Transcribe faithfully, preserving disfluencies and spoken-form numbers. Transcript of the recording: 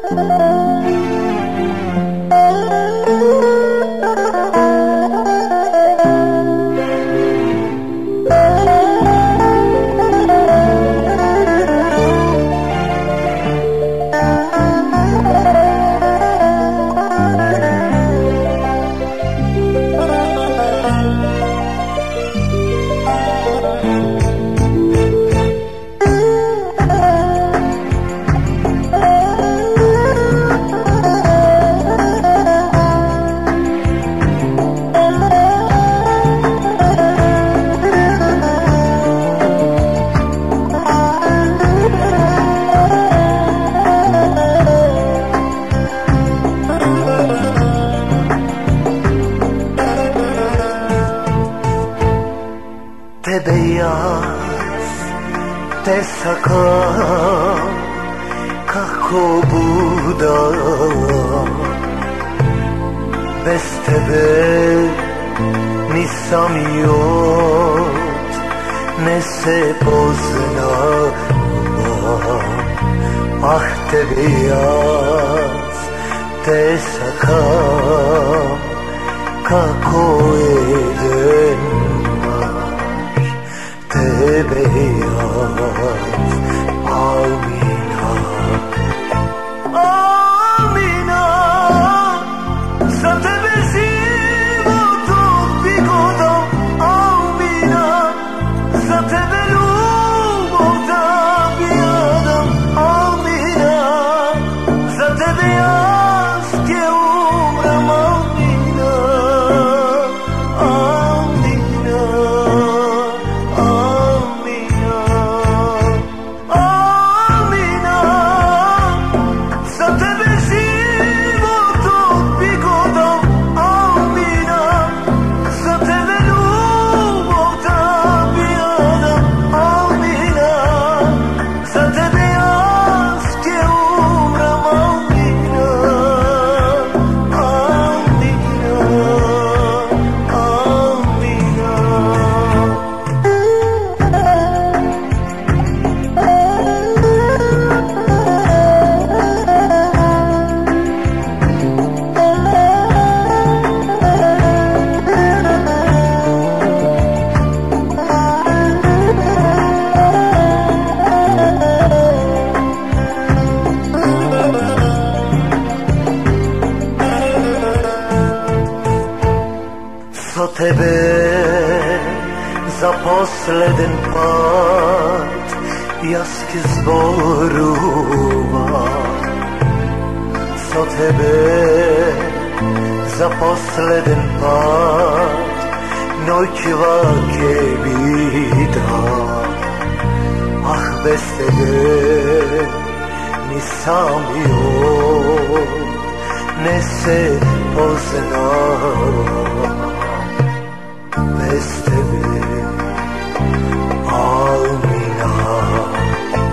Te beyaz, te sakal, kako buda, bez tebe nisam jod, ne se poznam. Ah, te beyaz, te sakal, kako eden te beyaz Amina, Amina, za tebe životom prigodom, Amina, za tebe ljubov da bi jadam, Amina, za tebe jaz gdje umrem, Amina, Amina. Za tebe za posleden pad jaski zboruva, za tebe za posleden pad noćvake vida. Ah, bez tebe nisam jod, ne se poznam. Bez tebe, Amina.